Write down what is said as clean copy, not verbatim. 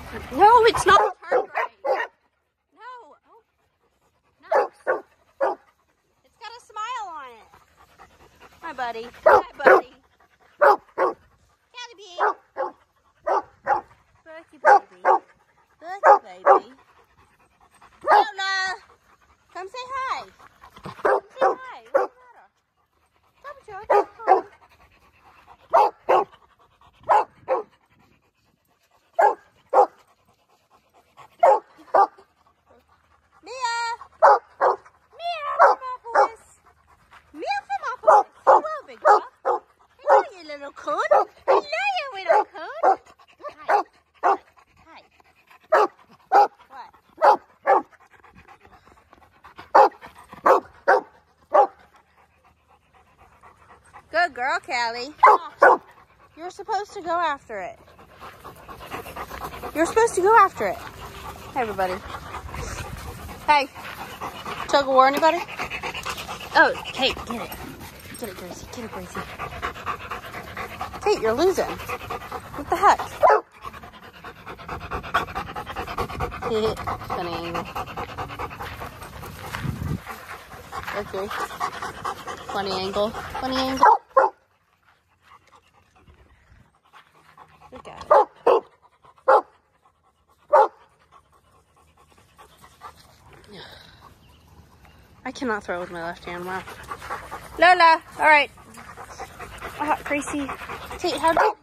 No, it's not turned right. No. Oh. No. It's got a smile on it. Hi, buddy. Hi, buddy. Catty bee. Berkey baby. Berkey baby. Lola. Come say hi. Come say hi. What's the matter? Come, George. Come. Little coon. Hello, you little coon. Hi. Hi. What? Good girl, Callie. You're supposed to go after it. You're supposed to go after it. Hey, everybody. Hey. Tug of war, anybody? Oh, Kate, get it. Get it, Gracie. Get it, Gracie. Kate, you're losing. What the heck? Funny angle. Okay. Funny angle. Funny angle. Look at it. I cannot throw with my left hand. Wow. Lola. All right. Gracie. Kate, how do you...